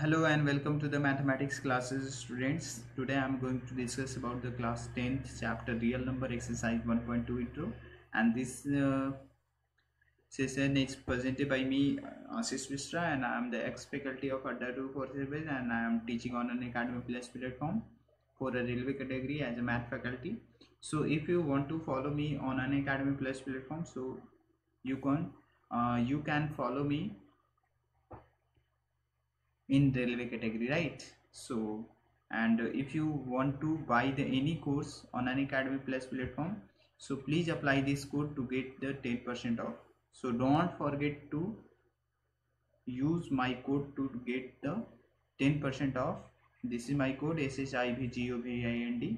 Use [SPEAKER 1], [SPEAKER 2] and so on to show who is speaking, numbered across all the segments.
[SPEAKER 1] Hello and welcome to the mathematics classes, students. Today I am going to discuss about the class 10th chapter real number exercise 1.2 intro, and this session is presented by me, Ashish Mishra, and I am the ex-faculty of Adda 247, and I am teaching on an Academy Plus platform for a railway category as a math faculty. So if you want to follow me on an Academy Plus platform, so you can follow me in railway category, right? So, and if you want to buy the any course on an Academy Plus platform, so please apply this code to get the 10% off. So don't forget to use my code to get the 10% off. This is my code SHIVGOVIND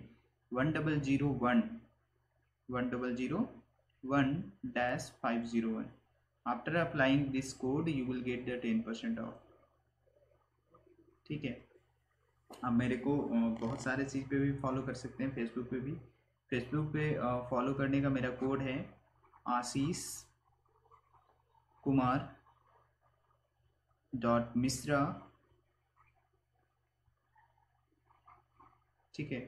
[SPEAKER 1] 1001-501. After applying this code you will get the 10% off. ठीक है। अब मेरे को बहुत सारे चीज़ पे भी follow कर सकते हैं, फेसबुक पे भी। फेसबुक पे फॉलो करने का मेरा कोड है आशीष कुमार .मिश्रा, ठीक है,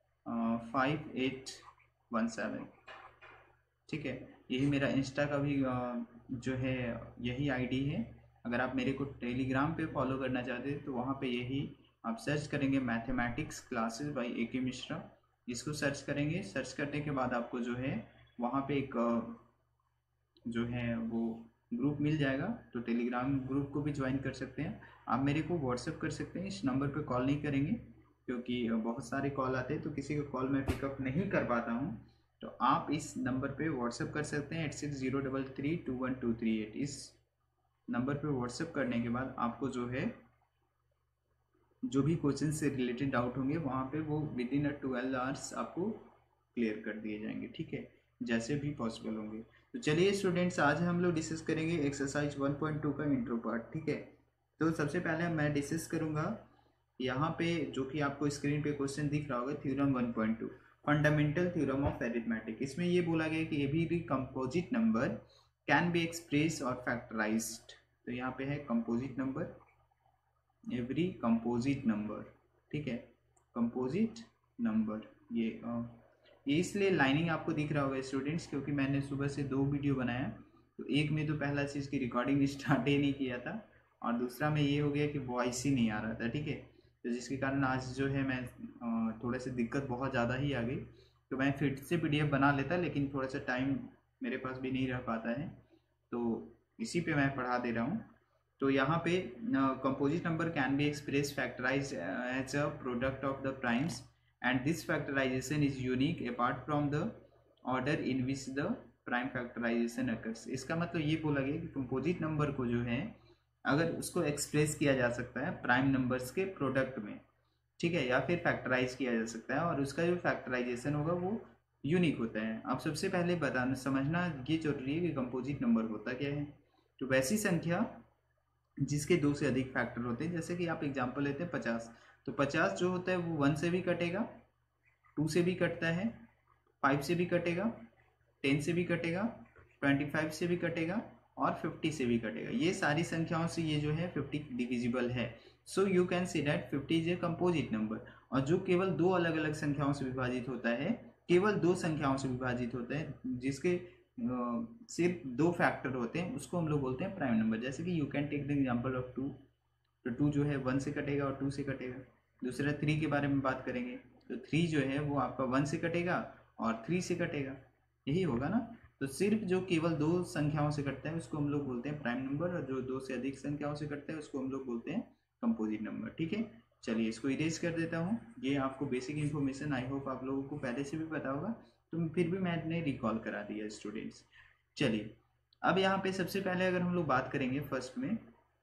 [SPEAKER 1] 5817, ठीक है। यही मेरा इंस्टा का भी जो है यही आईडी है। अगर आप मेरे को टेलीग्राम पे फॉलो करना चाहते हैं तो वहाँ पे यही आप सर्च करेंगे mathematics classes by AK Mishra, इसको सर्च करेंगे। सर्च करने के बाद आपको जो है वहाँ पे एक जो है वो ग्रुप मिल जाएगा, तो टेलीग्राम ग्रुप को भी ज्वाइन कर सकते हैं। आप मेरे को व्हाट्सअप कर सकते हैं, इस नंबर पे कॉल नहीं करेंगे क्योंकि बहुत सारे कॉल आते हैं तो किसी का कॉल मैं पिकअप नहीं कर पाता हूँ। तो आप इस नंबर पे व्हाट्सअप कर सकते हैं 8603321238। इस नंबर पे व्हाट्सअप करने के बाद आपको जो है जो भी क्वेश्चन से रिलेटेड डाउट होंगे वहाँ पे वो विद इन 12 आवर्स आपको क्लियर कर दिए जाएंगे, ठीक है, जैसे भी पॉसिबल होंगे। तो चलिए स्टूडेंट्स, आज हम लोग डिस्कस करेंगे एक्सरसाइज 1.2 का इंट्रो पार्ट, ठीक है। तो सबसे पहले मैं डिस्कस करूँगा यहाँ पे जो कि आपको स्क्रीन पे क्वेश्चन दिख रहा होगा, theorem 1.2 fundamental theorem of arithmetic. इसमें ये बोला गया कि every composite number can be express और फैक्टराइज्ड। तो यहाँ पे है composite number, every composite number, ठीक है, कंपोजिट नंबर। ये इसलिए लाइनिंग आपको दिख रहा होगा स्टूडेंट्स, क्योंकि मैंने सुबह से 2 वीडियो बनाया। तो एक में तो पहला चीज़ की रिकॉर्डिंग स्टार्ट ही नहीं किया था, और दूसरा में ये हो गया कि वॉइस ही नहीं आ रहा था, ठीक है। तो जिसके कारण आज जो है मैं थोड़ा सा दिक्कत बहुत ज़्यादा ही आ गई। तो मैं फिर से PDF बना लेता, लेकिन थोड़ा सा टाइम मेरे पास भी नहीं रह पाता है, तो इसी पे मैं पढ़ा दे रहा हूँ। तो यहाँ पे composite number can be express factorize as a product of the primes and this factorization is unique apart from the order in which the prime factorization occurs. इसका मतलब ये बोला गया कि कंपोजिट नंबर को जो है अगर उसको एक्सप्रेस किया जा सकता है प्राइम नंबर्स के प्रोडक्ट में, ठीक है, या फिर फैक्टराइज किया जा सकता है, और उसका जो फैक्टराइजेशन होगा वो यूनिक होता है। अब सबसे पहले बताना समझना ये जरूरी है कि कंपोजिट नंबर होता क्या है। तो वैसी संख्या जिसके 2 से अधिक फैक्टर होते हैं, जैसे कि आप एग्जांपल लेते हैं 50। तो 50 जो होता है वो 1 से भी कटेगा, 2 से भी कटता है, 5 से भी कटेगा, 10 से भी कटेगा, 25 से भी कटेगा और 50 से भी कटेगा। ये सारी संख्याओं से ये जो है 50 डिविजिबल है। So you can see that 50 is a composite number. और जो केवल 2 अलग अलग संख्याओं से विभाजित होता है, केवल 2 संख्याओं से विभाजित होता है, जिसके सिर्फ 2 फैक्टर होते हैं, उसको हम लोग बोलते हैं प्राइम नंबर। जैसे कि you can take the example of 2। तो 2 जो है 1 से कटेगा और 2 से कटेगा। दूसरा 3 के बारे में बात करेंगे, तो 3 जो है वो आपका 1 से कटेगा और 3 से कटेगा, यही होगा ना। तो सिर्फ जो केवल 2 संख्याओं से कटता है उसको हम लोग बोलते हैं प्राइम नंबर, और जो 2 से अधिक संख्याओं से कटता है उसको हम लोग बोलते हैं कंपोजिट नंबर, ठीक है। चलिए इसको इरेज कर देता हूँ। ये आपको बेसिक इन्फॉर्मेशन आई होप आप लोगों को पहले से भी पता होगा, तो फिर भी मैंने रिकॉल करा दिया स्टूडेंट्स। चलिए अब यहाँ पे सबसे पहले अगर हम लोग बात करेंगे फर्स्ट में,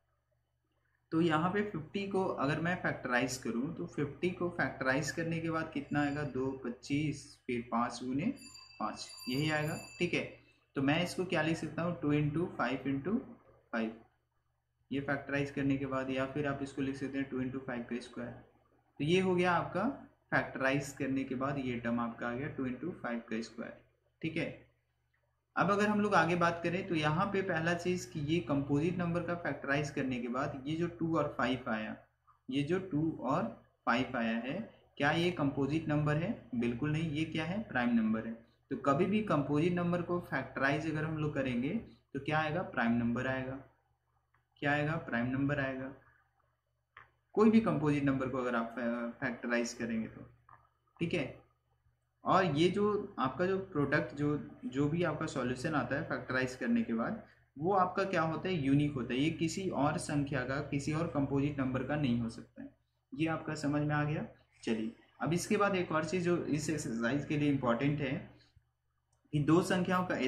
[SPEAKER 1] तो यहाँ पे 50 को अगर मैं फैक्टराइज करूँ तो 50 को फैक्टराइज करने के बाद कितना आएगा, 2 25 फिर 5 गुने 5, यही आएगा, ठीक है। तो मैं इसको क्या लिख सकता हूँ, 2 × 5 × 5, ये फैक्टराइज करने के बाद, या फिर आप इसको लिख सकते हैं 2 × 5 का स्क्वायर। तो ये हो गया आपका फैक्टराइज करने के बाद ये टर्म आपका आ गया 2 × 5 का स्क्वायर, ठीक है। अब अगर हम लोग आगे बात करें तो यहाँ पे पहला चीज कि ये कंपोजिट नंबर का फैक्टराइज करने के बाद ये जो 2 और 5 आया, ये जो 2 और 5 आया है, क्या ये कंपोजिट नंबर है? बिल्कुल नहीं, ये क्या है? प्राइम नंबर है। तो कभी भी कंपोजिट नंबर को फैक्टराइज अगर हम लोग करेंगे तो क्या आएगा? प्राइम नंबर आएगा। क्या आएगा? प्राइम नंबर आएगा। कोई भी कंपोजिट नंबर को अगर आप फैक्टराइज करेंगे तो, ठीक है। और ये जो आपका जो प्रोडक्ट जो भी आपका सॉल्यूशन आता है फैक्टराइज करने के बाद, वो आपका क्या होता है? यूनिक होता है। ये किसी और संख्या का, किसी और कंपोजिट नंबर का नहीं हो सकता है। ये आपका समझ में आ गया? चलिए, अब इसके बाद एक और चीज़ जो इस एक्सरसाइज के लिए इम्पोर्टेंट है कि दो संख्याओं का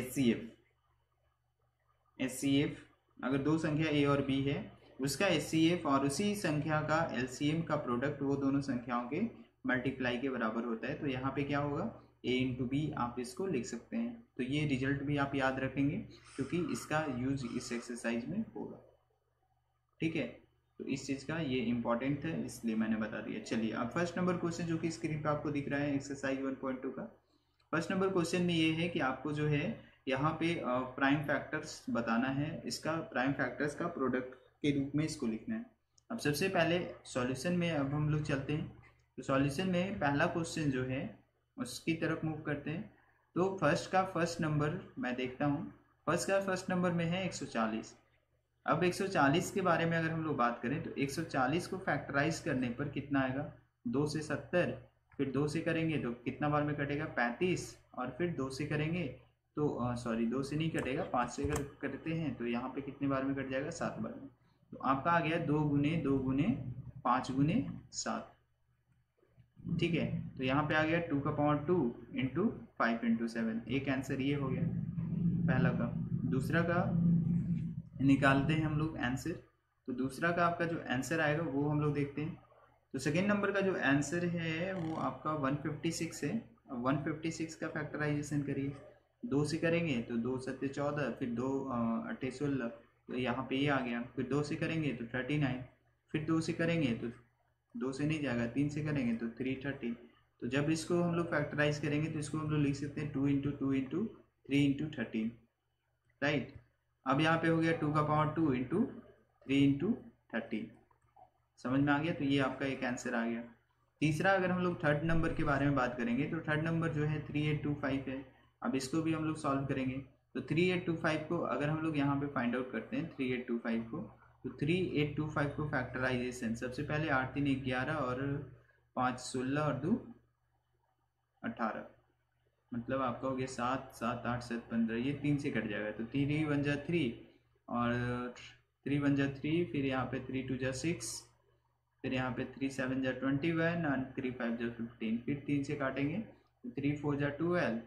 [SPEAKER 1] एचसीएफ, अगर दो संख्या ए और बी है, उसका एचसीएफ और उसी संख्या का एलसीएम का प्रोडक्ट वो दोनों संख्याओं के मल्टीप्लाई के बराबर होता है। तो यहाँ पे क्या होगा? ए इंटू बी आप इसको लिख सकते हैं। तो ये रिजल्ट भी आप याद रखेंगे क्योंकि इसका यूज इस एक्सरसाइज में होगा, ठीक है। तो इस चीज़ का ये इंपॉर्टेंट है, इसलिए मैंने बता दिया। चलिए, अब फर्स्ट नंबर क्वेश्चन जो कि स्क्रीन पे आपको दिख रहा है एक्सरसाइज 1.2 का, फर्स्ट नंबर क्वेश्चन में ये है कि आपको जो है यहाँ पे प्राइम फैक्टर्स बताना है। इसका प्राइम फैक्टर्स का प्रोडक्ट के रूप में इसको लिखना है। अब सबसे पहले सॉल्यूशन में अब हम लोग चलते हैं। तो सॉल्यूशन में पहला क्वेश्चन जो है उसकी तरफ मूव करते हैं। तो फर्स्ट का फर्स्ट नंबर मैं देखता हूँ। फर्स्ट का फर्स्ट नंबर में है 140। अब 140 के बारे में अगर हम लोग बात करें तो 140 को फैक्टराइज करने पर कितना आएगा? 2 से 70, फिर 2 से करेंगे तो कितना बार में कटेगा? 35, और फिर 2 से करेंगे तो सॉरी 2 से नहीं कटेगा, 5 से अगर करते हैं तो यहाँ पे कितने बार में कट जाएगा? 7 बार में। तो आपका आ गया 2 गुने 2 गुने 5 गुने 7, ठीक है। तो यहाँ पे आ गया 2 का पावर 2 इंटू 5 इंटू 7। एक आंसर ये हो गया पहला का। दूसरा का निकालते हैं हम लोग आंसर। तो दूसरा का आपका जो आंसर आएगा वो हम लोग देखते हैं। तो सेकेंड नंबर का जो आंसर है वो आपका 156 है। 156 का फैक्टराइजेशन करिए। 2 से करेंगे तो 2 सत्ते 14, फिर 2 अट्ठे 16, तो यहाँ पे ये आ गया। फिर 2 से करेंगे तो 39, फिर 2 से करेंगे तो 2 से नहीं जाएगा, 3 से करेंगे तो 330। तो जब इसको हम लोग फैक्टराइज करेंगे तो इसको हम लोग लिख सकते हैं 2 इंटू 2 इंटू 3 इंटू 13, राइट। अब यहाँ पे हो गया 2 का पावर 2 इंटू 3 इंटू 13। समझ में आ गया? तो ये आपका एक आंसर आ गया। तीसरा अगर हम लोग थर्ड नंबर के बारे में बात करेंगे तो थर्ड नंबर जो है 3825 है। अब इसको भी हम लोग सॉल्व करेंगे। तो 3825 को अगर हम लोग यहाँ पे फाइंड आउट करते हैं 3825 को, तो 3825 को फैक्टराइजेशन सबसे पहले 8 3 11 और 5 16 और 2 18, मतलब आपका हो गया 7 7 8 7 15। ये 3 से कट जाएगा तो 3 1 जा 3 और 3 1 जा 3, फिर यहाँ पे 3 2 जा 6, फिर यहाँ पे 3 7 जा 21 और 3 5 जा 15। फिर 3 से काटेंगे तो 3 4 जा 12,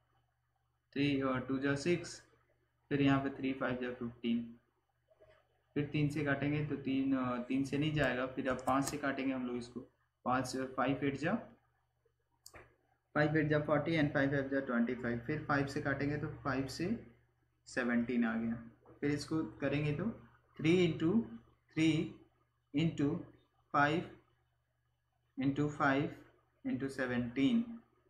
[SPEAKER 1] 3 और 2 जा 6, फिर यहाँ पे 3 5 जा 15। फिर 3 से काटेंगे तो 3 से नहीं जाएगा, फिर अब 5 से काटेंगे हम लोग इसको। 5 5 8 जा 40 एंड 5 5 जा 25। फिर 5 से काटेंगे तो 5 से 17 आ गया। फिर इसको करेंगे तो 3 इंटू 3 इंटू 5 इंटू 5 इंटू 17।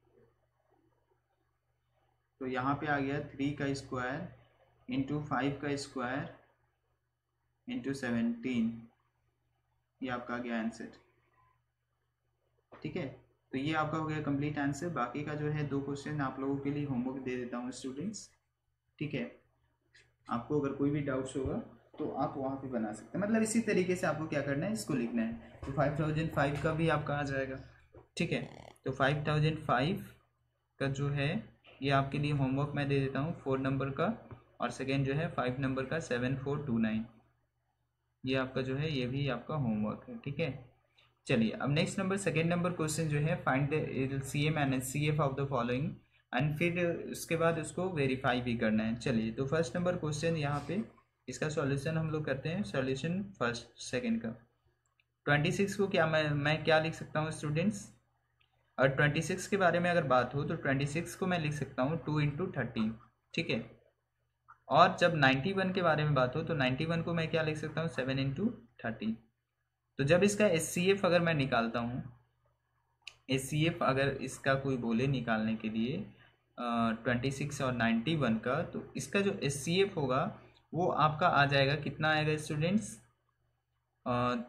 [SPEAKER 1] तो यहाँ पे आ गया 3 का स्क्वायर इंटू 5 का स्क्वायर इंटू 17। ये आपका आ गया आंसर, ठीक है। तो ये आपका हो गया कंप्लीट आंसर। बाकी का जो है 2 क्वेश्चन आप लोगों के लिए होमवर्क दे देता हूँ स्टूडेंट्स, ठीक है। आपको अगर कोई भी डाउट्स होगा तो आप वहाँ पे बना सकते हैं। मतलब इसी तरीके से आपको क्या करना है, इसको लिखना है। तो 5005 का भी आपका आ जाएगा, ठीक है। तो 5005 का जो है ये आपके लिए होमवर्क मैं दे देता हूँ 4 नंबर का, और सेकेंड जो है 5 नंबर का 7429। ये आपका जो है ये भी आपका होमवर्क है, ठीक है। चलिए, अब next number second number question जो है find the LCM and HCF of the following, and फिर उसके बाद उसको वेरीफाई भी करना है। चलिए, तो फर्स्ट नंबर क्वेश्चन यहाँ पे इसका सॉल्यूशन हम लोग करते हैं। सॉल्यूशन फर्स्ट सेकेंड का 26 को क्या मैं क्या लिख सकता हूँ स्टूडेंट्स? और 26 के बारे में अगर बात हो तो 26 को मैं लिख सकता हूँ 2 इंटू 30, ठीक है। और जब 91 के बारे में बात हो तो 91 को मैं क्या लिख सकता हूँ? 7 इंटू 30। तो जब इसका एचसीएफ अगर मैं निकालता हूँ, एचसीएफ अगर इसका कोई बोले निकालने के लिए 26 और 91 का, तो इसका जो एचसीएफ होगा वो आपका आ जाएगा, कितना आएगा स्टूडेंट्स?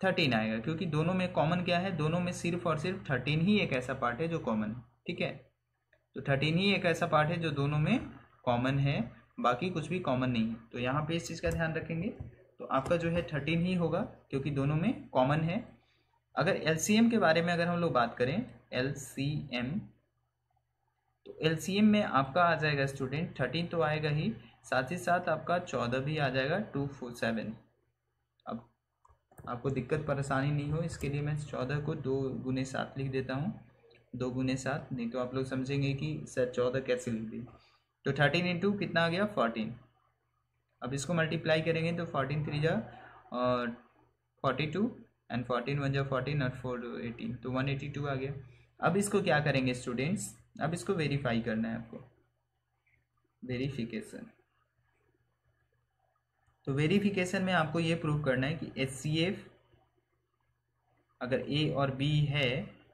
[SPEAKER 1] 13 आएगा, क्योंकि दोनों में कॉमन क्या है, दोनों में सिर्फ और सिर्फ 13 ही एक ऐसा पार्ट है जो कॉमन है। ठीक है, तो 13 ही एक ऐसा पार्ट है जो दोनों में कॉमन है, बाकी कुछ भी कॉमन नहीं है। तो यहाँ पे इस चीज़ का ध्यान रखेंगे, तो आपका जो है 13 ही होगा, क्योंकि दोनों में कॉमन है। अगर एलसीएम के बारे में अगर हम लोग बात करें, एलसीएम, तो एलसीएम में आपका आ जाएगा स्टूडेंट 13 तो आएगा ही, साथ ही साथ आपका 14 भी आ जाएगा, 247। अब आपको दिक्कत परेशानी नहीं हो, इसके लिए मैं 14 को 2 गुने 7 लिख देता हूँ, 2 गुने 7, नहीं तो आप लोग समझेंगे कि सर 14 कैसे लिख दी। तो 13 इंटू कितना आ गया 14। अब इसको मल्टीप्लाई करेंगे तो 14 3 जा 42 एंड 14 1 जा 14 और 4 18, तो 182 आ गया। अब इसको क्या करेंगे स्टूडेंट्स, अब इसको वेरीफाई करना है आपको, वेरिफिकेशन। तो वेरिफिकेशन में आपको ये प्रूव करना है कि HCF अगर A और B है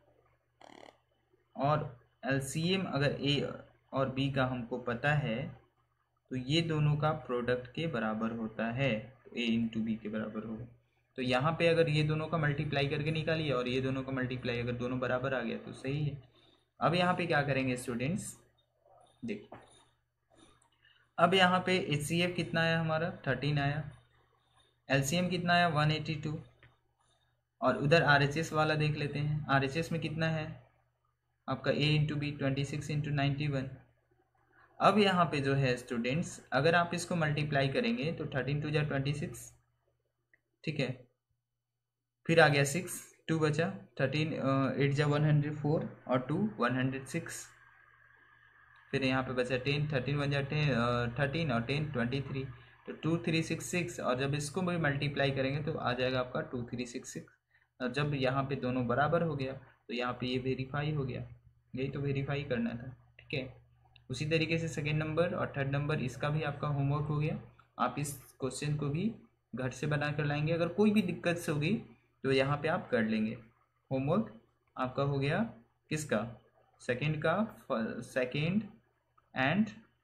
[SPEAKER 1] और LCM अगर A और B का हमको पता है, तो ये दोनों का प्रोडक्ट के बराबर होता है, तो A इंटू B के बराबर होगा। तो यहाँ पे अगर ये दोनों का मल्टीप्लाई करके निकालिए और ये दोनों का मल्टीप्लाई अगर दोनों बराबर आ गया तो सही है। अब यहाँ पे क्या करेंगे स्टूडेंट्स, देखिए अब यहाँ पे HCF कितना आया हमारा 13 आया, LCM कितना आया 182, और उधर RHS वाला देख लेते हैं, RHS में कितना है आपका A इंटू बी 26 इंटू 91। अब यहाँ पे जो है स्टूडेंट्स, अगर आप इसको मल्टीप्लाई करेंगे तो 13 2 जा 26, ठीक है, फिर आ गया 6, 2 बचा, 13 8 जा 104 और 2 106, फिर यहाँ पे बचा 10, 13 1 जा 13 और 10 23, तो 2366, और जब इसको भी मल्टीप्लाई करेंगे तो आ जाएगा आपका 2366, और जब यहाँ पे दोनों बराबर हो गया तो यहाँ पे ये वेरीफाई हो गया, यही तो वेरीफाई करना था। ठीक है, उसी तरीके से सेकेंड नंबर और थर्ड नंबर, इसका भी आपका होमवर्क हो गया, आप इस क्वेश्चन को भी घर से बना कर लाएंगे, अगर कोई भी दिक्कत होगी तो यहाँ पे आप कर लेंगे। होमवर्क आपका हो गया किसका, सेकेंड का, सेकेंड एंड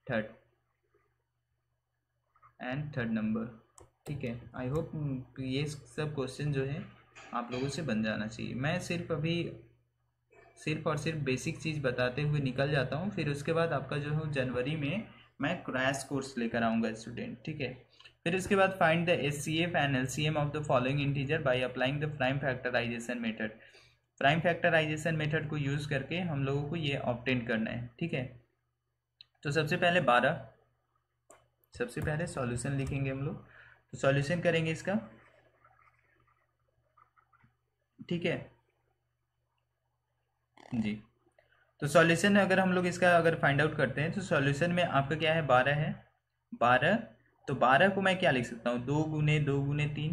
[SPEAKER 1] थर्ड नंबर। ठीक है, आई होप ये सब क्वेश्चन जो है आप लोगों से बन जाना चाहिए। मैं सिर्फ और सिर्फ बेसिक चीज़ बताते हुए निकल जाता हूँ, फिर उसके बाद आपका जो है जनवरी में मैं क्रैश कोर्स लेकर आऊँगा स्टूडेंट। ठीक है, फिर उसके बाद find the HCF and LCM of the following integer by applying the prime factorization method. Prime factorization method को यूज़ करके हम लोगों को ये ऑब्टेन करना है। ठीक है, तो सबसे पहले 12, सबसे पहले सॉल्यूशन लिखेंगे हम लोग, तो सॉल्यूशन करेंगे इसका। ठीक है जी, तो सॉल्यूशन अगर हम लोग इसका अगर फाइंड आउट करते हैं तो सॉल्यूशन में आपका क्या है 12 है, 12, तो 12 को मैं क्या लिख सकता हूँ 2 गुने 2 गुने 3,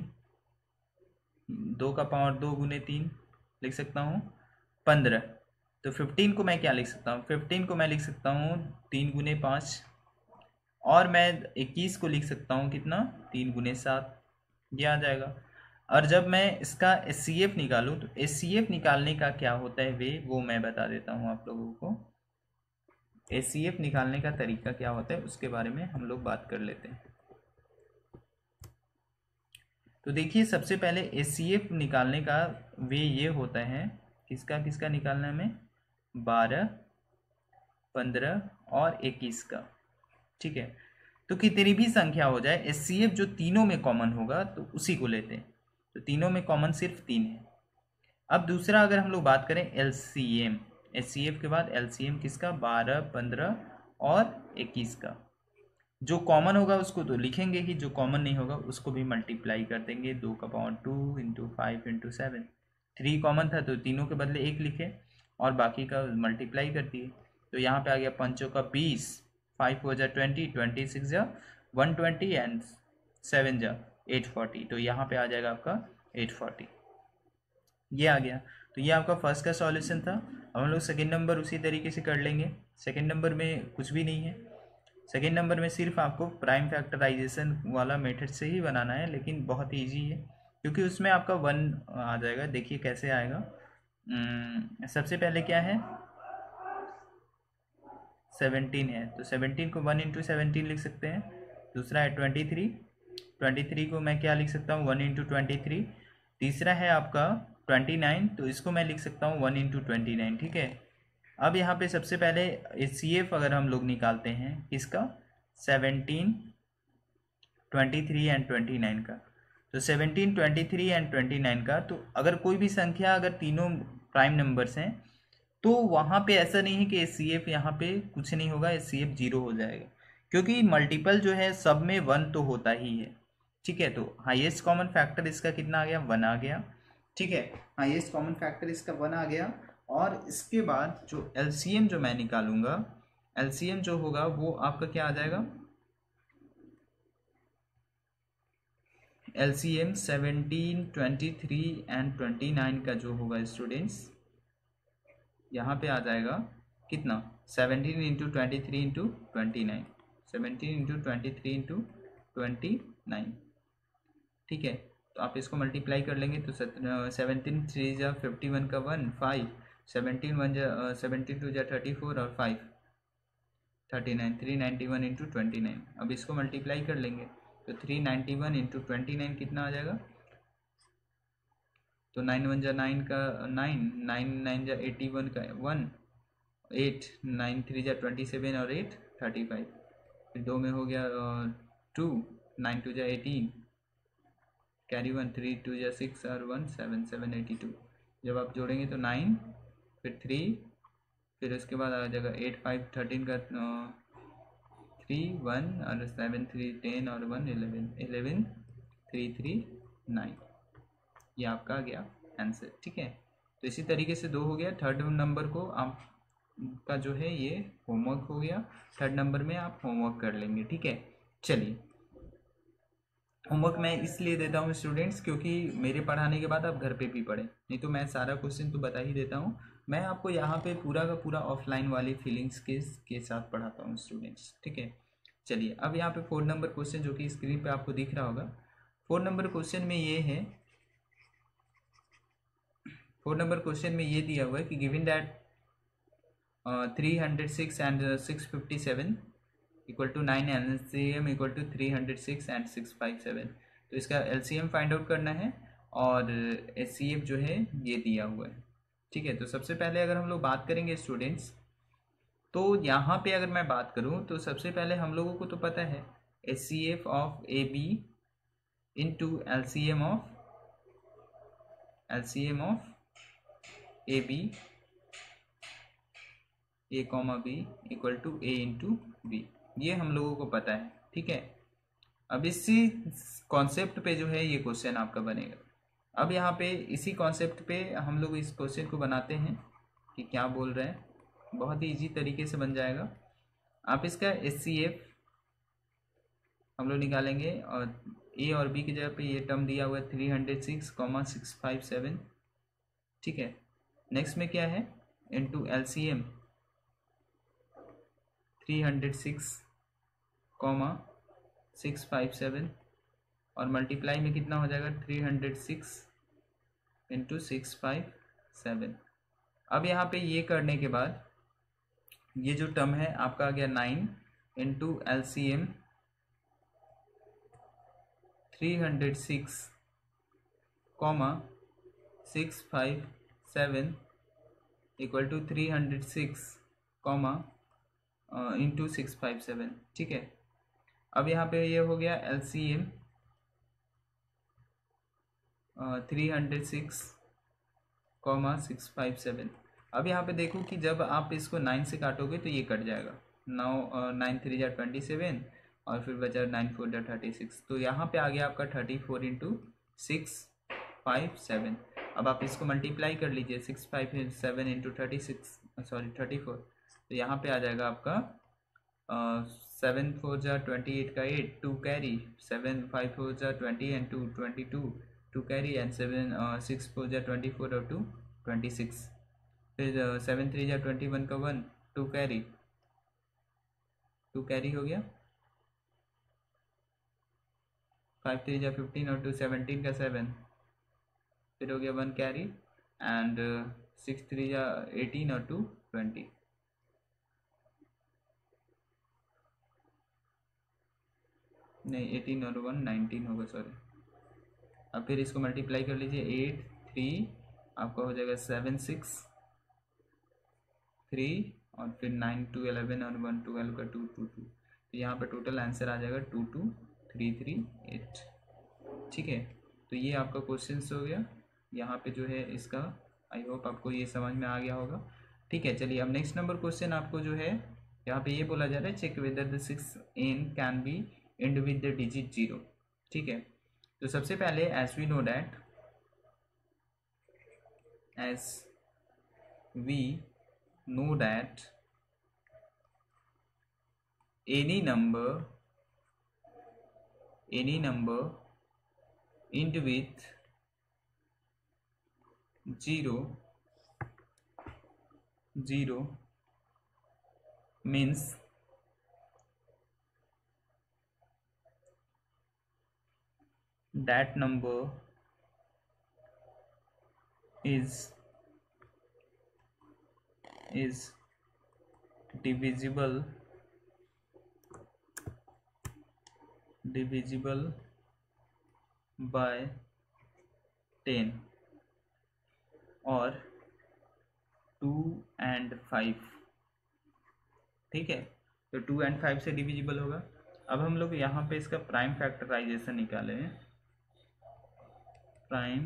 [SPEAKER 1] 2 का पावर 2 गुने 3 लिख सकता हूँ 15। तो 15 को मैं क्या लिख सकता हूँ, 15 को मैं लिख सकता हूँ 3 गुने 5, और मैं 21 को लिख सकता हूँ कितना 3 गुने 7, ये आ जाएगा। और जब मैं इसका HCF निकालूँ तो HCF निकालने का क्या होता है वो मैं बता देता हूँ आप लोगों को। HCF निकालने का तरीका क्या होता है उसके बारे में हम लोग बात कर लेते हैं। तो देखिए सबसे पहले HCF निकालने का वे ये होता है, किसका किसका निकालना है हमें, 12, 15 और 21 का। ठीक है, तो कितनी भी संख्या हो जाए HCF जो तीनों में कॉमन होगा तो उसी को लेते हैं, तो तीनों में कॉमन सिर्फ 3 है। अब दूसरा अगर हम लोग बात करें LCM, HCF के बाद LCM किसका, 12, 15 और 21 का। जो कॉमन होगा उसको तो लिखेंगे ही, जो कॉमन नहीं होगा उसको भी मल्टीप्लाई कर देंगे, 2 का पावर 2 इंटू 5 इंटू 7, 3 कॉमन था तो तीनों के बदले 1 लिखे और बाकी का मल्टीप्लाई कर दिए। तो यहाँ पे आ गया 5 का 20, 5 हो जा 20, 26 जा 120 एंड 7 जा 840, तो यहाँ पे आ जाएगा आपका 840, ये आ गया। तो ये आपका फर्स्ट का सॉल्यूशन था। अब हम लोग सेकेंड नंबर उसी तरीके से कर लेंगे। सेकेंड नंबर में कुछ भी नहीं है, सेकेंड नंबर में सिर्फ आपको प्राइम फैक्टराइजेशन वाला मेथड से ही बनाना है, लेकिन बहुत ईजी है क्योंकि उसमें आपका 1 आ जाएगा। देखिए कैसे आएगा, सबसे पहले क्या है 17 है, तो 17 को 1 इंटू 17 लिख सकते हैं। दूसरा है 23, 23 को मैं क्या लिख सकता हूँ 1 इंटू 23। तीसरा है आपका 29, तो इसको मैं लिख सकता हूँ 1 इंटू 29, ठीक है। अब यहाँ पे सबसे पहले HCF अगर हम लोग निकालते हैं इसका 17, 23 एंड 29 का, तो 17, 23 एंड 29 का, तो अगर कोई भी संख्या अगर तीनों प्राइम नंबर्स हैं तो वहाँ पे ऐसा नहीं है कि HCF यहाँ पे कुछ नहीं होगा, HCF 0 हो जाएगा, क्योंकि मल्टीपल जो है सब में 1 तो होता ही है, ठीक है। तो हाईएस्ट कॉमन फैक्टर इसका कितना आ गया, 1 आ गया, ठीक है। हाईएस्ट कॉमन फैक्टर इसका 1 आ गया। और इसके बाद जो LCM जो मैं निकालूंगा, LCM जो होगा वो आपका क्या आ जाएगा, LCM 17, 23 एंड 29 का जो होगा स्टूडेंट्स, यहाँ पे आ जाएगा कितना, 17 इंटू 23 इंटू 29, 17 इंटू 23 इंटू 29, ठीक है। तो आप इसको मल्टीप्लाई कर लेंगे तो 17 3 जा 51 का 1 5, 17 1 जा 72 जा 34 और 5 39, 391 इंटू 29। अब इसको मल्टीप्लाई कर लेंगे तो 391 इंटू 29 कितना आ जाएगा, तो 9 1 जा 9 का 9, 9 9 जा 81 का 1, 8 9 3 जा 27 और 8 35, फिर दो में हो गया 2, 9 2 जा 18, कैरी 1, 3 2 जा 6 और 1 7 7 82। जब आप जोड़ेंगे तो 9, फिर 3, फिर उसके बाद आ जाएगा 8 5 13 का 3 1 और 7 3 10 और 1 11 11 3 3 9, ये आपका आ गया आंसर, ठीक है। तो इसी तरीके से 2 हो गया। थर्ड नंबर को आप का जो है ये होमवर्क हो गया, थर्ड नंबर में आप होमवर्क कर लेंगे, ठीक है। चलिए, होमवर्क मैं इसलिए देता हूँ स्टूडेंट्स क्योंकि मेरे पढ़ाने के बाद आप घर पे भी पढ़ें, नहीं तो मैं सारा क्वेश्चन तो बता ही देता हूँ, मैं आपको यहाँ पे पूरा का पूरा ऑफलाइन वाली फीलिंग्स के साथ पढ़ाता हूँ स्टूडेंट्स, ठीक है। चलिए, अब यहाँ पे 4 नंबर क्वेश्चन जो कि स्क्रीन पे आपको दिख रहा होगा, 4 नंबर क्वेश्चन में ये है, 4 नंबर क्वेश्चन में ये दिया हुआ है कि given that 306 and 657 equal to 9, LCM equal to 306 and 657, तो इसका LCM फाइंड आउट करना है और HCF जो है ये दिया हुआ है, ठीक है। तो सबसे पहले अगर हम लोग बात करेंगे स्टूडेंट्स, तो यहाँ पे अगर मैं बात करूँ तो सबसे पहले हम लोगों को तो पता है HCF of AB into LCM of AB A comma B equal to A into B, ये हम लोगों को पता है, ठीक है। अब इसी कॉन्सेप्ट पे जो है ये क्वेश्चन आपका बनेगा। अब यहाँ पे इसी कॉन्सेप्ट पे हम लोग इस क्वेश्चन को बनाते हैं कि क्या बोल रहे हैं, बहुत ही इजी तरीके से बन जाएगा। आप इसका HCF हम लोग निकालेंगे और A और B की जगह पे ये टर्म दिया हुआ है 306,657, ठीक है। नेक्स्ट में क्या है, इनटू LCM 306,657 और मल्टीप्लाई में कितना हो जाएगा 306 इंटू 657। अब यहाँ पे ये करने के बाद ये जो टर्म है आपका आ गया 9 into LCM 306 comma 657 equal to 306 comma into 657, ठीक है। अब यहाँ पे ये हो गया LCM 306 कॉमा 657। अब यहाँ पे देखो कि जब आप इसको 9 से काटोगे तो ये कट जाएगा, 9 3 जा 27 और फिर बचा 9 4 जा 36, तो यहाँ पे आ गया आपका 34 इंटू 657। अब आप इसको मल्टीप्लाई कर लीजिए, 657 इंटू 36 सॉरी 34, तो यहाँ पे आ जाएगा आपका 7 4 जा 28 का 8 2 कैरी, 7 5 4 जा 20 एंड 2 22 2 कैरी एंड 7 6 4 जा 24 और 2 26, फिर 7 3 जा 21 का 1 2 कैरी हो गया, 5 3 जा 15 और 2 17 का 7, फिर हो गया 1 कैरी एंड 6 3 जा 18 और 2 20, नहीं 18 और 1 19 होगा, सॉरी अब फिर इसको मल्टीप्लाई कर लीजिए, 8 3 आपका हो जाएगा 7 6 3 और फिर 9 2 11 और 1 12 का 2 2 2, तो यहाँ पर टोटल आंसर आ जाएगा 2 2 3 3 8। ठीक है, तो ये आपका क्वेश्चन हो गया यहाँ पे जो है इसका। आई होप आपको ये समझ में आ गया होगा। ठीक है, चलिए अब नेक्स्ट नंबर क्वेश्चन आपको जो है यहाँ पे ये बोला जा रहा है, check whether the 6n can be and with the digit 0। ठीक है, तो सबसे पहले as we know that any number end with 0 means that number is divisible by 10 और 2 and 5। ठीक है, तो 2 and 5 से डिविजिबल होगा। अब हम लोग यहाँ पे इसका प्राइम फैक्टराइजेशन निकाले हैं, प्राइम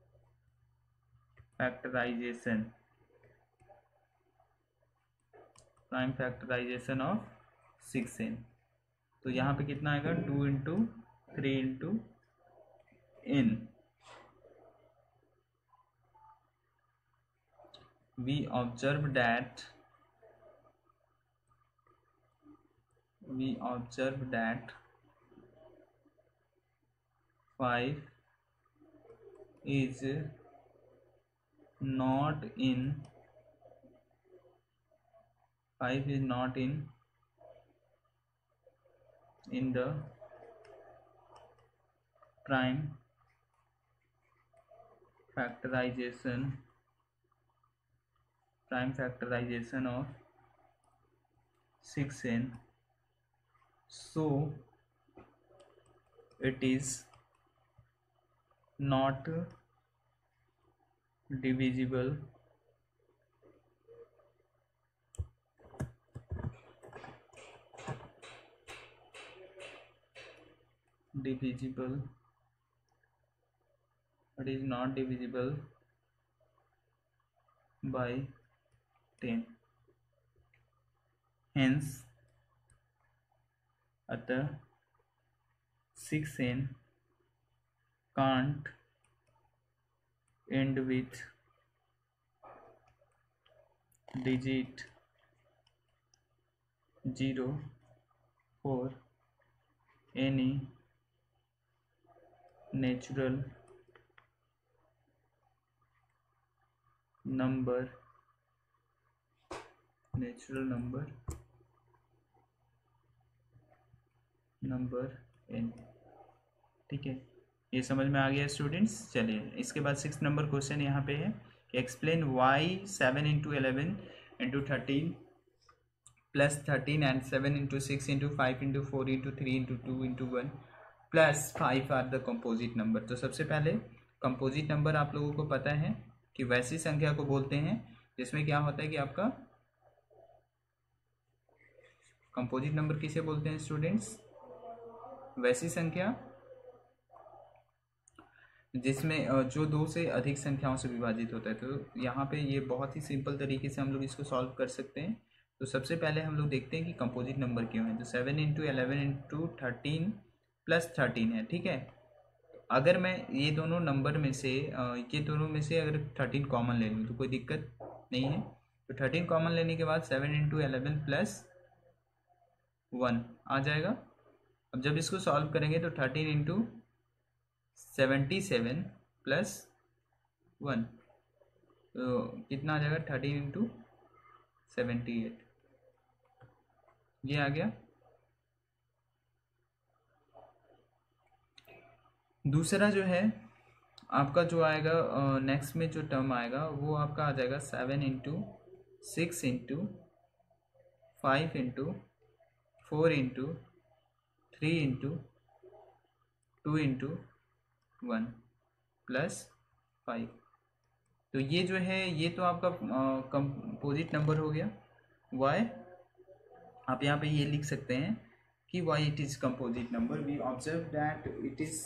[SPEAKER 1] फैक्टराइजेशन ऑफ 6n। तो यहाँ पे कितना आएगा, 2 into 3 into n। we observe that 5 is not in the prime factorization of 6n, so it is not divisible by 10। hence अतः 6n can't end with digit 0 for any natural number n। ठीक है, ये समझ में आ गया students. चलिए इसके बाद 6 नंबर क्वेश्चन यहाँ पे है, explain why 7 into 11 into 13 plus 13 and 7 into 6 into 5 into 4 into 3 into 2 into 1 plus 5 are the composite number. तो सबसे पहले कंपोजिट नंबर आप लोगों को पता है कि वैसी संख्या को बोलते हैं जिसमें क्या होता है कि आपका कंपोजिट नंबर किसे बोलते हैं स्टूडेंट्स, वैसी संख्या जिसमें जो 2 से अधिक संख्याओं से विभाजित होता है। तो यहाँ पे ये बहुत ही सिंपल तरीके से हम लोग इसको सॉल्व कर सकते हैं। तो सबसे पहले हम लोग देखते हैं कि कंपोजिट नंबर क्यों है। तो 7 इंटू 11 इंटू 13 प्लस 13 है। ठीक है, अगर मैं ये दोनों नंबर में से अगर 13 कॉमन ले लूँ तो कोई दिक्कत नहीं है। तो 13 कॉमन लेने के बाद 7 इंटू 11 प्लस 1 आ जाएगा। अब जब इसको सॉल्व करेंगे तो 13 इंटू 77 प्लस 1, तो कितना आ जाएगा, 13 इंटू 78, ये आ गया। दूसरा जो है आपका जो आएगा नेक्स्ट में जो टर्म आएगा वो आपका आ जाएगा 7 into 6 into 5 into 4 into 3 into 2 into 1। Plus 5। तो ये जो है ये तो आपका कंपोजिट नंबर हो गया। वाई आप यहाँ पे ये लिख सकते हैं कि why it is composite number, we observe that it is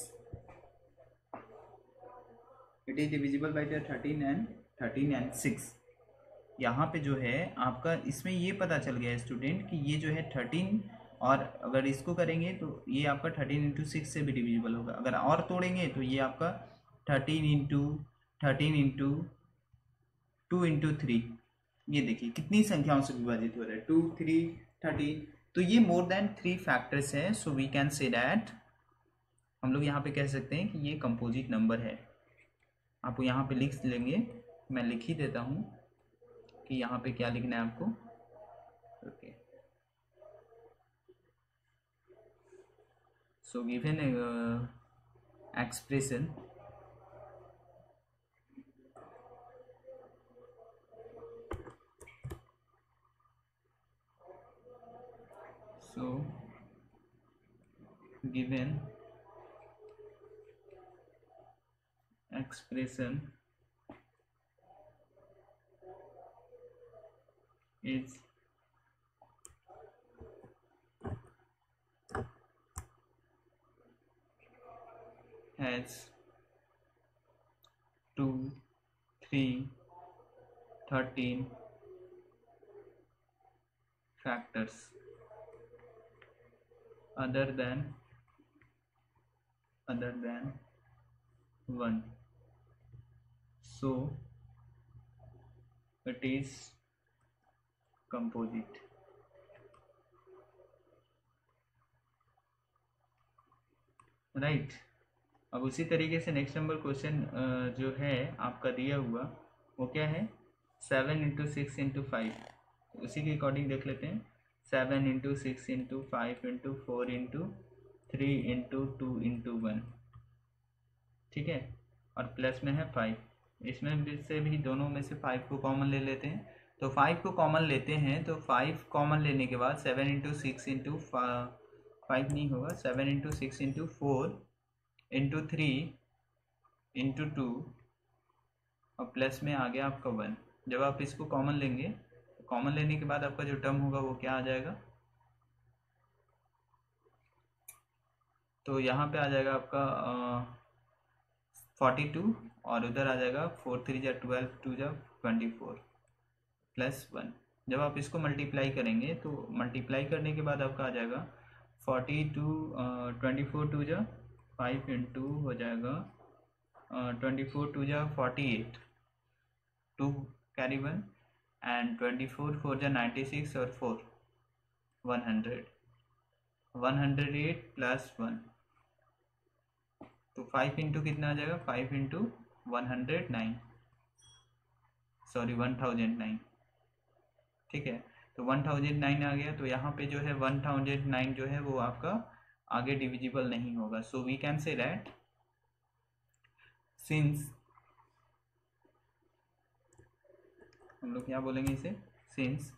[SPEAKER 1] divisible by the 13 and 6। यहाँ पे जो है आपका इसमें ये पता चल गया स्टूडेंट कि ये जो है 13, और अगर इसको करेंगे तो ये आपका 13 इंटू 6 से भी डिविजिबल होगा। अगर और तोड़ेंगे तो ये आपका 13 इंटू 2 इंटू 3, ये देखिए कितनी संख्याओं से विभाजित हो रहा है, 2 3 13। तो ये मोर देन 3 फैक्टर्स है। So we can say that, हम लोग यहाँ पे कह सकते हैं कि ये कंपोजिट नंबर है। आपको यहाँ पे लिख लेंगे, मैं लिख ही देता हूँ कि यहाँ पे क्या लिखना है आपको। Okay, so given expression so given expression is has 2 3 13 factors other than 1, so it is composite। Right. अब उसी तरीके से नेक्स्ट नंबर क्वेश्चन जो है आपका दिया हुआ वो क्या है, 7 इंटू 6 इंटू 5। उसी के अकॉर्डिंग देख लेते हैं, 7 into 6 into 5 into 4 into 3 into 2 into 1, ठीक है, और प्लस में है 5। इसमें भी से भी दोनों में से 5 को कॉमन ले लेते हैं। तो 5 को कॉमन लेते हैं तो 5 कॉमन लेने के बाद 7 इंटू 6 इंटू 5 नहीं होगा, 7 इंटू 6 इंटू 4 इंटू 3 इंटू 2 और प्लस में आ गया आपका 1। जब आप इसको कॉमन लेंगे तो कॉमन लेने के बाद आपका जो टर्म होगा वो क्या आ जाएगा, तो यहाँ पे आ जाएगा आपका 42 और उधर आ जाएगा 4 3 जा 12 2 जा 24 प्लस 1। जब आप इसको मल्टीप्लाई करेंगे तो मल्टीप्लाई करने के बाद आपका आ जाएगा 42 24 2 जा 5 इंटू हो जाएगा 24 2 जा 48, 2 कैरी 1 एंड 24 4 जा 96 और 4 100 108 प्लस 1। तो 5 इंटू कितना आ जाएगा, 5 इंटू 109, सॉरी 1009, ठीक है। तो 1009 आ गया। तो यहाँ पे जो है 1009 जो है वो आपका आगे डिविजिबल नहीं होगा। So we can say that since, हम लोग क्या बोलेंगे इसे, since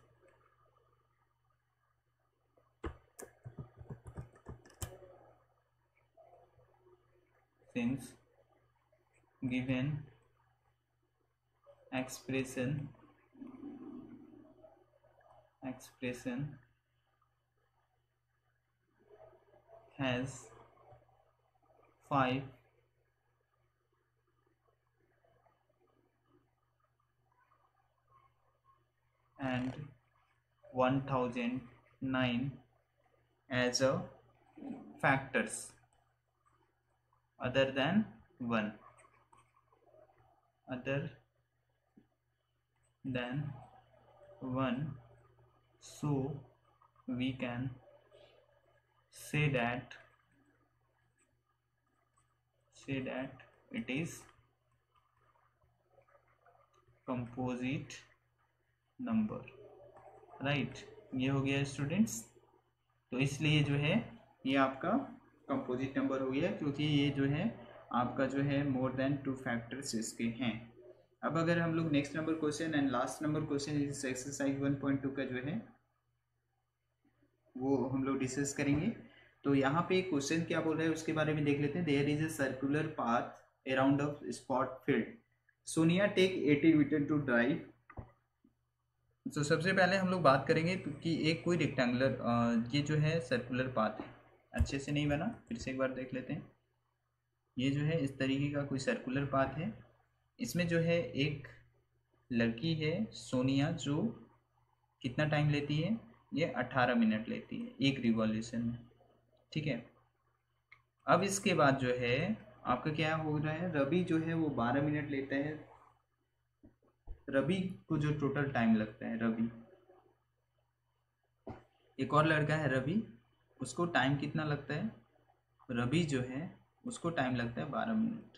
[SPEAKER 1] given expression has 5 and 1009 as a factors other than 1, so we can say that it is composite number, right. ये हो गया स्टूडेंट्स। तो इसलिए जो है ये आपका कंपोजिट नंबर हो गया, क्योंकि ये जो है आपका जो है मोर देन 2 फैक्टर्स इसके हैं। अब अगर हम लोग next number question and last number question इस एक्सरसाइज 1.2 का जो है वो हम लोग डिस्कस करेंगे। तो यहाँ पे क्वेश्चन क्या बोल रहा है उसके बारे में देख लेते हैं। There is a circular path around of spot field. Sonia take 80 metre to drive. तो सबसे पहले हम लोग बात करेंगे कि एक कोई रेक्टेंगुलर ये जो है सर्कुलर पाथ है, अच्छे से नहीं बना, फिर से एक बार देख लेते हैं। ये जो है इस तरीके का कोई सर्कुलर पाथ है, इसमें जो है एक लड़की है सोनिया, जो कितना टाइम लेती है, ये 18 मिनट लेती है एक रिवॉल्यूशन में, ठीक है। अब इसके बाद जो है आपका क्या हो रहा है, रवि जो है वो 12 मिनट लेता है। रवि को जो टोटल टाइम लगता है, रवि, एक और लड़का है रवि, उसको टाइम कितना लगता है, रवि जो है उसको टाइम लगता है 12 मिनट,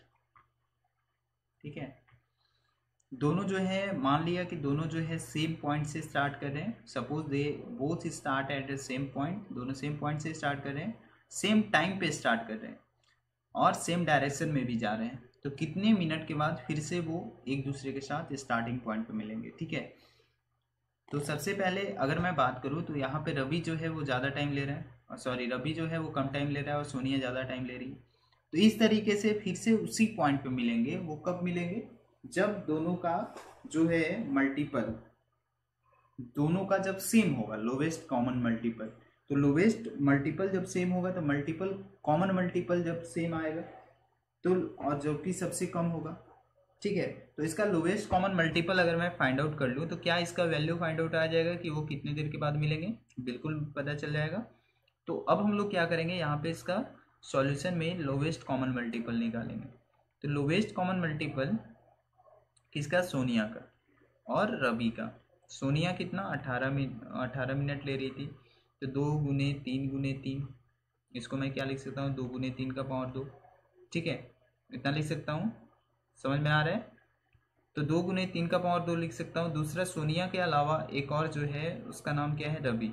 [SPEAKER 1] ठीक है। दोनों जो है, मान लिया कि दोनों जो है सेम पॉइंट से स्टार्ट कर रहे हैं, suppose they both start at the same point, दोनों सेम पॉइंट से स्टार्ट कर रहे हैं, सेम टाइम पे स्टार्ट कर रहे हैं और सेम डायरेक्शन में भी जा रहे हैं, तो कितने मिनट के बाद फिर से वो एक दूसरे के साथ स्टार्टिंग पॉइंट पे मिलेंगे, ठीक है। तो सबसे पहले अगर मैं बात करूँ तो यहाँ पे रवि जो है वो ज़्यादा टाइम ले रहा है, और सॉरी रवि जो है वो कम टाइम ले रहा है और सोनिया ज़्यादा टाइम ले रही है। तो इस तरीके से फिर से उसी पॉइंट पे मिलेंगे। वो कब मिलेंगे, जब दोनों का जो है मल्टीपल, दोनों का जब सेम होगा, लोवेस्ट कॉमन मल्टीपल। तो लोवेस्ट मल्टीपल जब सेम होगा तो मल्टीपल कॉमन मल्टीपल जब सेम आएगा, तो और जो कि सबसे कम होगा, ठीक है। तो इसका लोवेस्ट कॉमन मल्टीपल अगर मैं फाइंड आउट कर लूँ तो क्या इसका वैल्यू फाइंड आउट आ जाएगा कि वो कितने देर के बाद मिलेंगे, बिल्कुल पता चल जाएगा। तो अब हम लोग क्या करेंगे, यहाँ पे इसका सॉल्यूशन में लोवेस्ट कॉमन मल्टीपल निकालेंगे। तो लोवेस्ट कॉमन मल्टीपल किसका, सोनिया का और रवि का। सोनिया कितना 18 मिनट ले रही थी, तो 2 × 3 × 3, इसको मैं क्या लिख सकता हूँ, 2 × 3 का पावर 2, ठीक है, इतना लिख सकता हूँ, समझ में आ रहा है। तो 2 × 3 का पावर 2 लिख सकता हूँ। दूसरा सोनिया के अलावा एक और जो है उसका नाम क्या है, रवि।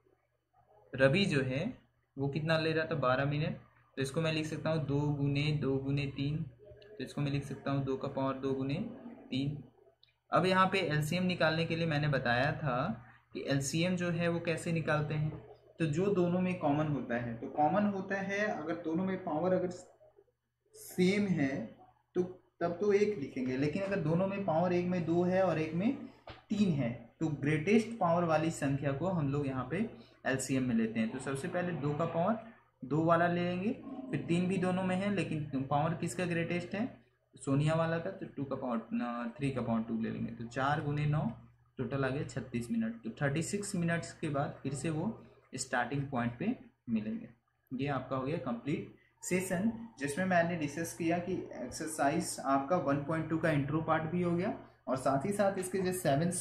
[SPEAKER 1] रवि जो है वो कितना ले रहा था, 12 मिनट, तो इसको मैं लिख सकता हूँ 2 × 2 × 3, तो इसको मैं लिख सकता हूँ 2 का पावर 2 × 3। अब यहाँ पे एलसीएम निकालने के लिए मैंने बताया था कि एलसीएम जो है वो कैसे निकालते हैं। तो जो दोनों में कॉमन होता है, तो कॉमन होता है अगर दोनों में पावर अगर सेम है तो तब तो एक लिखेंगे, लेकिन अगर दोनों में पावर, एक में 2 है और एक में 3 है, तो ग्रेटेस्ट पावर वाली संख्या को हम लोग यहाँ पे एलसीएम में लेते हैं। तो सबसे पहले 2 वाला ले लेंगे, फिर 3 भी दोनों में है लेकिन पावर किसका ग्रेटेस्ट है, सोनिया वाला का, तो 3 का पावर 2 ले लेंगे। तो 4 × 9 टोटल आ गया 36 मिनट। तो 36 मिनट्स के बाद फिर से वो स्टार्टिंग पॉइंट पे मिलेंगे। ये आपका हो गया कंप्लीट सेशन, जिसमें मैंने डिस्कस किया कि एक्सरसाइज आपका 1.2 का इंट्रो पार्ट भी हो गया, और साथ ही साथ इसके जो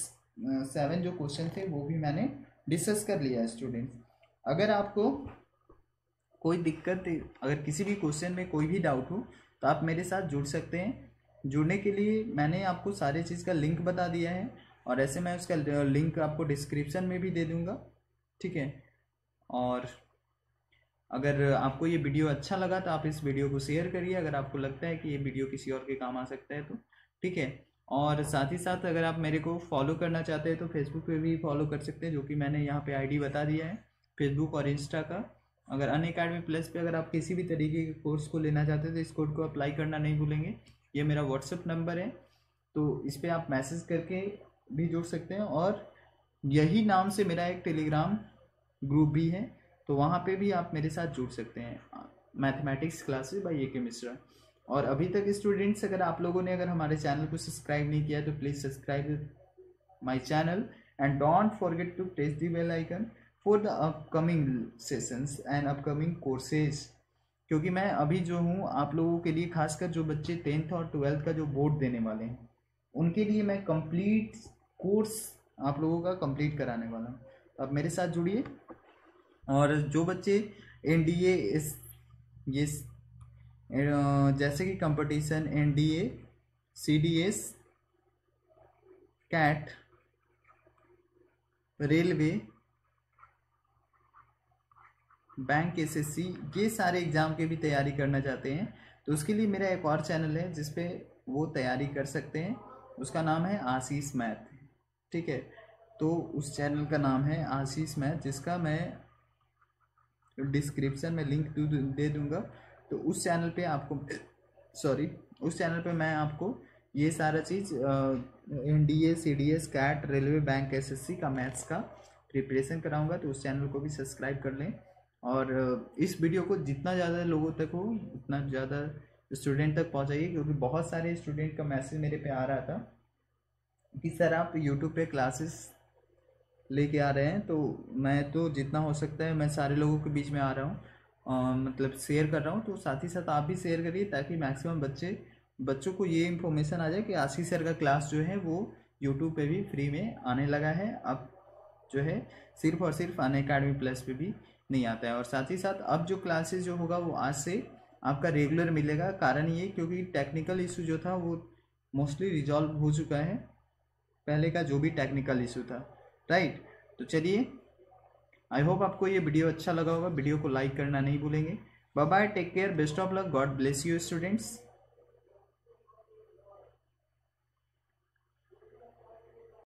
[SPEAKER 1] 7 जो क्वेश्चन थे वो भी मैंने डिस्कस कर लिया है। स्टूडेंट्स, अगर आपको कोई दिक्कत, अगर किसी भी क्वेश्चन में कोई भी डाउट हो तो आप मेरे साथ जुड़ सकते हैं। जुड़ने के लिए मैंने आपको सारे चीज़ का लिंक बता दिया है, और ऐसे मैं उसका लिंक आपको डिस्क्रिप्शन में भी दे दूँगा, ठीक है। और अगर आपको ये वीडियो अच्छा लगा तो आप इस वीडियो को शेयर करिए, अगर आपको लगता है कि ये वीडियो किसी और के काम आ सकता है तो, ठीक है। और साथ ही साथ अगर आप मेरे को फॉलो करना चाहते हैं तो फेसबुक पे भी फॉलो कर सकते हैं, जो कि मैंने यहाँ पे आईडी बता दिया है, फेसबुक और इंस्टा का। अगर अनअकैडमी प्लस पे अगर आप किसी भी तरीके के कोर्स को लेना चाहते हैं तो इस कोड को अप्लाई करना नहीं भूलेंगे। ये मेरा व्हाट्सअप नंबर है, तो इस पर आप मैसेज करके भी जुड़ सकते हैं, और यही नाम से मेरा एक टेलीग्राम ग्रुप भी है, तो वहाँ पे भी आप मेरे साथ जुड़ सकते हैं, मैथमेटिक्स क्लासेस बाय ए के मिश्रा। और अभी तक स्टूडेंट्स, अगर आप लोगों ने अगर हमारे चैनल को सब्सक्राइब नहीं किया है तो please subscribe my channel and don't forget to press the bell icon for the upcoming sessions and upcoming courses. क्योंकि मैं अभी जो हूँ आप लोगों के लिए, खासकर जो बच्चे 10th और 12th का जो बोर्ड देने वाले हैं उनके लिए मैं कंप्लीट कोर्स आप लोगों का कंप्लीट कराने वाला हूँ। तो आप मेरे साथ जुड़िए। और जो बच्चे एनडीए इस ये जैसे कि competition NDA, CDS, CAT, railway, bank, SSC, ये सारे एग्ज़ाम के भी तैयारी करना चाहते हैं तो उसके लिए मेरा एक और चैनल है जिस पे वो तैयारी कर सकते हैं, उसका नाम है आशीष मैथ, ठीक है। तो उस चैनल का नाम है आशीष मैथ, जिसका मैं डिस्क्रिप्शन में लिंक दे दूंगा। तो उस चैनल पे आपको सॉरी, उस चैनल पे मैं आपको ये सारा चीज़ NDA CDS CAT railway bank SSC का मैथ्स का प्रिपरेशन कराऊंगा, तो उस चैनल को भी सब्सक्राइब कर लें। और इस वीडियो को जितना ज़्यादा लोगों तक हो उतना ज़्यादा स्टूडेंट तक पहुंचाइए, क्योंकि बहुत सारे स्टूडेंट का मैसेज मेरे पे आ रहा था कि सर आप यूट्यूब पे क्लासेस लेके आ रहे हैं, तो मैं तो जितना हो सकता है मैं सारे लोगों के बीच में आ रहा हूँ, मतलब शेयर कर रहा हूँ। तो साथ ही साथ आप भी शेयर करिए, ताकि मैक्सिमम बच्चों को ये इन्फॉर्मेशन आ जाए कि आशीष सर का क्लास जो है वो यूट्यूब पे भी फ्री में आने लगा है। अब जो है सिर्फ और सिर्फ अनअकैडमी प्लस पे भी नहीं आता है। और साथ ही साथ अब जो क्लासेस जो होगा वो आज से आपका रेगुलर मिलेगा। कारण ये क्योंकि टेक्निकल इशू जो था वो मोस्टली रिजॉल्व हो चुका है, पहले का जो भी टेक्निकल इशू था, राइट। तो चलिए, आई होप आपको ये वीडियो अच्छा लगा होगा। वीडियो को लाइक करना नहीं भूलेंगे। Bye bye, take care, best of luck, God bless you students.